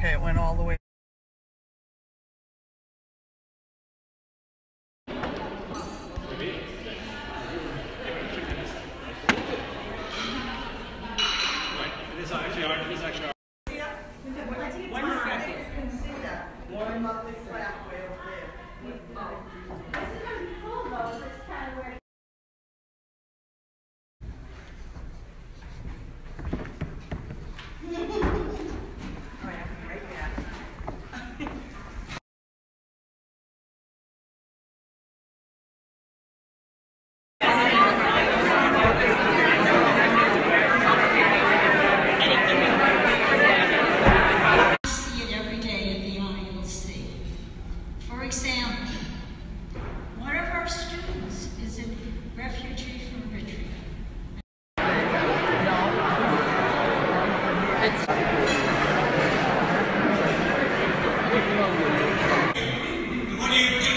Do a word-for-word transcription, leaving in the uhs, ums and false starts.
Okay, it went all the way. This actually are, this actually are. One second. You can see that. Warm up this flat way over there. This is going to be full though, this kind of where. For example, one of our students is a refugee from Eritrea. What do you do?